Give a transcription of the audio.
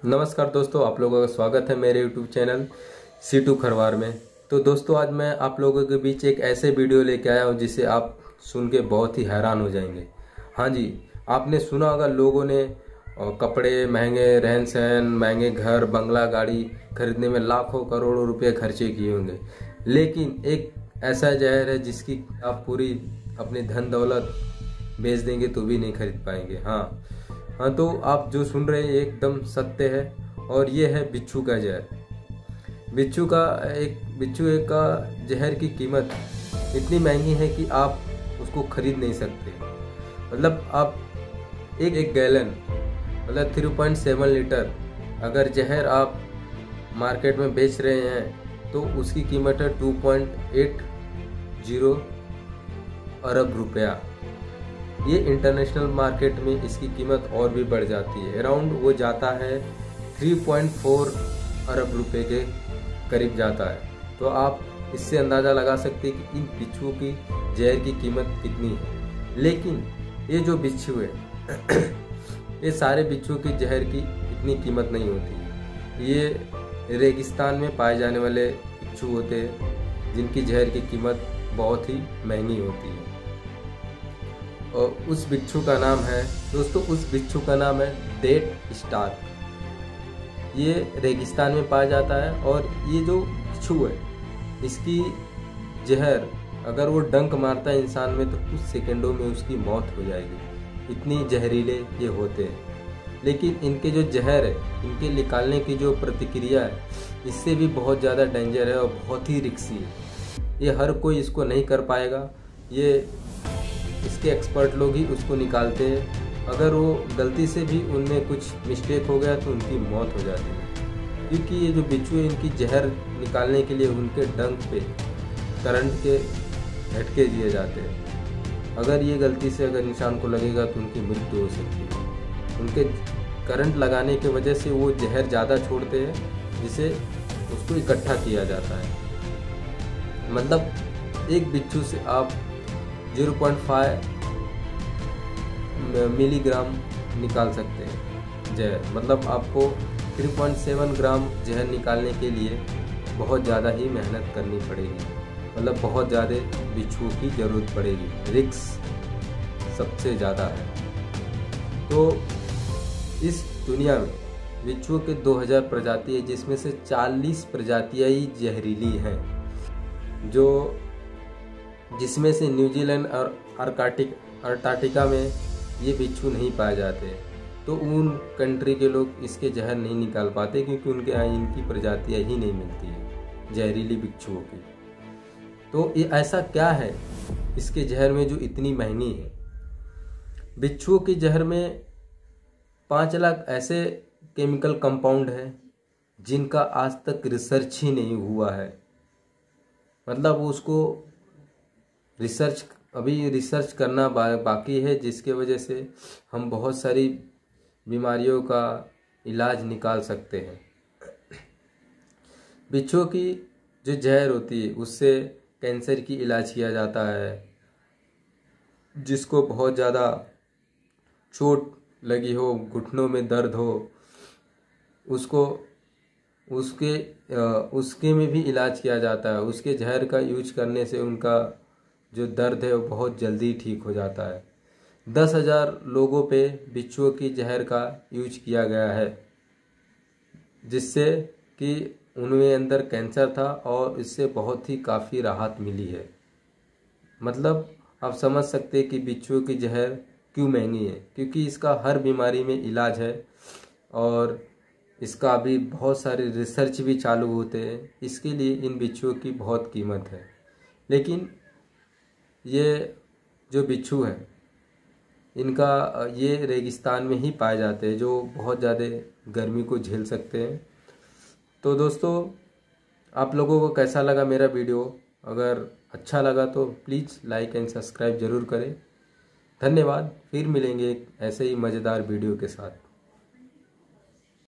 नमस्कार दोस्तों, आप लोगों का स्वागत है मेरे YouTube चैनल C2 खरवार में। तो दोस्तों, आज मैं आप लोगों के बीच एक ऐसे वीडियो लेके आया हूँ जिसे आप सुन के बहुत ही हैरान हो जाएंगे। हाँ जी, आपने सुना होगा लोगों ने कपड़े महंगे, रहन सहन महंगे, घर बंगला गाड़ी खरीदने में लाखों करोड़ों रुपए खर्चे किए होंगे, लेकिन एक ऐसा जहर है जिसकी आप पूरी अपनी धन दौलत बेच देंगे तो भी नहीं खरीद पाएंगे। हाँ, तो आप जो सुन रहे हैं एकदम सत्य है, और ये है बिच्छू का जहर। बिच्छू का जहर की कीमत इतनी महंगी है कि आप उसको खरीद नहीं सकते। मतलब आप एक गैलन मतलब 3.7 लीटर अगर जहर आप मार्केट में बेच रहे हैं तो उसकी कीमत है 2.80 अरब रुपया। ये इंटरनेशनल मार्केट में इसकी कीमत और भी बढ़ जाती है, अराउंड वो जाता है 3.4 अरब रुपए के करीब जाता है। तो आप इससे अंदाज़ा लगा सकते हैं कि इन बिच्छुओं की जहर की कीमत कितनी है। लेकिन ये जो बिच्छू है ये सारे बिच्छुओं की जहर की इतनी कीमत नहीं होती। ये रेगिस्तान में पाए जाने वाले बिच्छू होते हैं जिनकी जहर की कीमत बहुत ही महंगी होती है। और उस बिच्छू का नाम है दोस्तों, उस बिच्छू का नाम है डेड स्टार्क। ये रेगिस्तान में पाया जाता है, और ये जो बिच्छू है इसकी जहर अगर वो डंक मारता है इंसान में तो कुछ सेकंडों में उसकी मौत हो जाएगी। इतनी जहरीले ये होते हैं। लेकिन इनके जो जहर है, इनके निकालने की जो प्रतिक्रिया है, इससे भी बहुत ज़्यादा डेंजर है और बहुत ही रिस्की है। ये हर कोई इसको नहीं कर पाएगा। ये इसके एक्सपर्ट लोग ही उसको निकालते हैं। अगर वो गलती से भी उनमें कुछ मिस्टेक हो गया तो उनकी मौत हो जाती है, क्योंकि ये जो बिच्छू है इनकी जहर निकालने के लिए उनके डंक पे करंट के झटके दिए जाते हैं। अगर ये गलती से अगर इंसान को लगेगा तो उनकी मृत्यु हो सकती है। उनके करंट लगाने की वजह से वो जहर ज़्यादा छोड़ते हैं, जिसे उसको इकट्ठा किया जाता है। मतलब एक बिच्छू से आप 0.5 मिलीग्राम निकाल सकते हैं जहर। मतलब आपको 3.7 ग्राम जहर निकालने के लिए बहुत ज़्यादा ही मेहनत करनी पड़ेगी। मतलब बहुत ज़्यादा बिच्छुओं की ज़रूरत पड़ेगी, रिस्क सबसे ज़्यादा है। तो इस दुनिया में बिच्छुओं के 2000 प्रजाति है, जिसमें से 40 प्रजातियाँ ही जहरीली हैं, जिसमें से न्यूजीलैंड और अंटार्कटिका में ये बिच्छू नहीं पाए जाते। तो उन कंट्री के लोग इसके जहर नहीं निकाल पाते, क्योंकि उनके यहाँ इनकी प्रजातियाँ ही नहीं मिलती है जहरीली बिच्छुओं की। तो ये ऐसा क्या है इसके जहर में जो इतनी महंगी है? बिच्छुओं के जहर में 5 लाख ऐसे केमिकल कंपाउंड हैं जिनका आज तक रिसर्च ही नहीं हुआ है। मतलब उसको रिसर्च करना बाकी है, जिसके वजह से हम बहुत सारी बीमारियों का इलाज निकाल सकते हैं। बिच्छुओं की जो जहर होती है उससे कैंसर की इलाज किया जाता है। जिसको बहुत ज़्यादा चोट लगी हो, घुटनों में दर्द हो, उसके में भी इलाज किया जाता है। उसके जहर का यूज करने से उनका जो दर्द है वो बहुत जल्दी ठीक हो जाता है। 10,000 लोगों पे बिच्छुओं की जहर का यूज किया गया है, जिससे कि उनमें अंदर कैंसर था और इससे बहुत ही काफ़ी राहत मिली है। मतलब आप समझ सकते हैं कि बिच्छुओं की जहर क्यों महंगी है, क्योंकि इसका हर बीमारी में इलाज है और इसका अभी बहुत सारे रिसर्च भी चालू होते हैं। इसके लिए इन बिच्छुओं की बहुत कीमत है। लेकिन ये जो बिच्छू है इनका ये रेगिस्तान में ही पाए जाते हैं, जो बहुत ज़्यादा गर्मी को झेल सकते हैं। तो दोस्तों, आप लोगों को कैसा लगा मेरा वीडियो? अगर अच्छा लगा तो प्लीज़ लाइक एंड सब्सक्राइब ज़रूर करें। धन्यवाद। फिर मिलेंगे एक ऐसे ही मज़ेदार वीडियो के साथ।